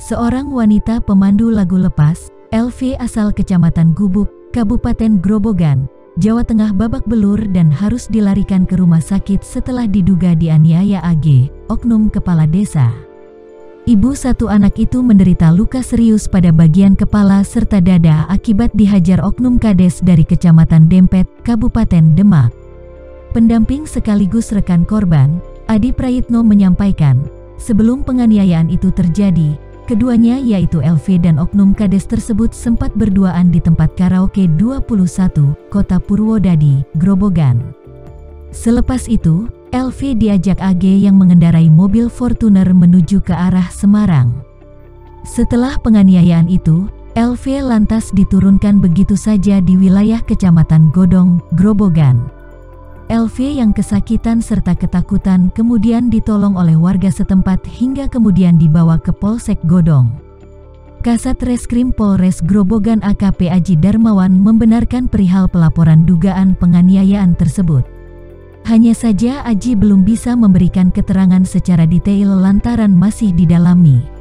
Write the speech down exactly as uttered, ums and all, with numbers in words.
Seorang wanita pemandu lagu lepas, L V asal Kecamatan Gubuk, Kabupaten Grobogan, Jawa Tengah babak belur dan harus dilarikan ke rumah sakit setelah diduga dianiaya A G, oknum kepala desa. Ibu satu anak itu menderita luka serius pada bagian kepala serta dada akibat dihajar oknum kades dari Kecamatan Dempet, Kabupaten Demak. Pendamping sekaligus rekan korban, Adi Prayitno menyampaikan, sebelum penganiayaan itu terjadi, keduanya yaitu L V dan oknum kades tersebut sempat berduaan di tempat karaoke dua puluh satu, Kota Purwodadi, Grobogan. Selepas itu, L V diajak A G yang mengendarai mobil Fortuner menuju ke arah Semarang. Setelah penganiayaan itu, L V lantas diturunkan begitu saja di wilayah Kecamatan Godong, Grobogan. L V yang kesakitan serta ketakutan kemudian ditolong oleh warga setempat hingga kemudian dibawa ke Polsek Godong. Kasat Reskrim Polres Grobogan A K P Aji Darmawan membenarkan perihal pelaporan dugaan penganiayaan tersebut. Hanya saja Aji belum bisa memberikan keterangan secara detail lantaran masih didalami.